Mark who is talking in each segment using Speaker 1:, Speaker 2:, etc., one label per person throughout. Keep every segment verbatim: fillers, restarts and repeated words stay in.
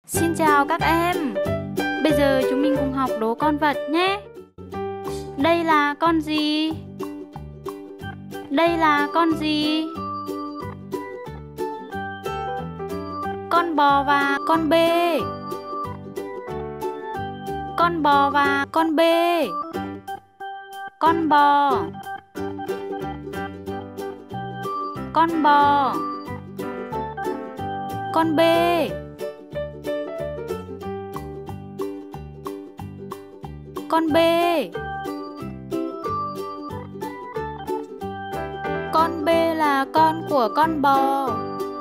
Speaker 1: Xin chào các em. Bây giờ chúng mình cùng học đố con vật nhé. Đây là con gì? Đây là con gì? Con bò và con bê. Con bò và con bê. Con bò. Con bò. Con bê. Con bê. Con bê là con của con bò.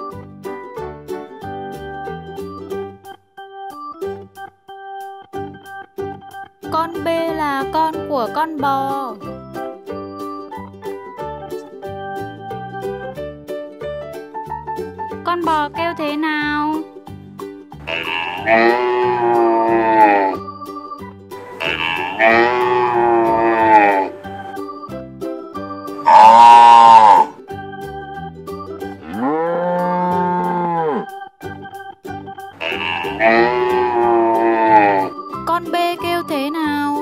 Speaker 1: Con bê là con của con bò. Con bò kêu thế nào? Con bê kêu thế nào?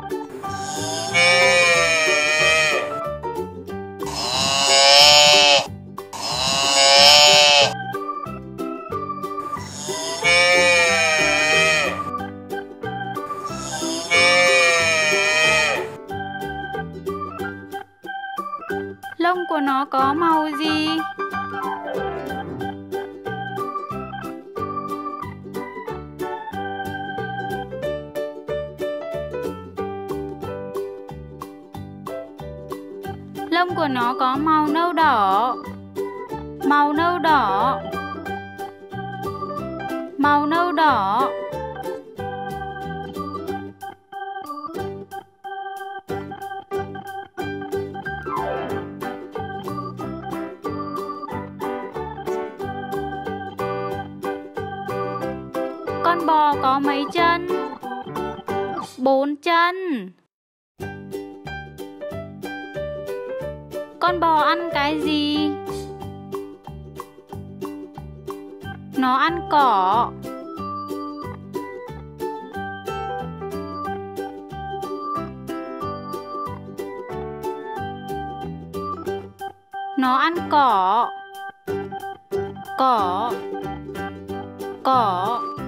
Speaker 1: Lông của nó có màu gì? Lông của nó có màu nâu đỏ. Màu nâu đỏ. Màu nâu đỏ. Con bò có mấy chân? Bốn chân. Con bò ăn cái gì? Nó ăn cỏ. Nó ăn cỏ. Cỏ. Cỏ.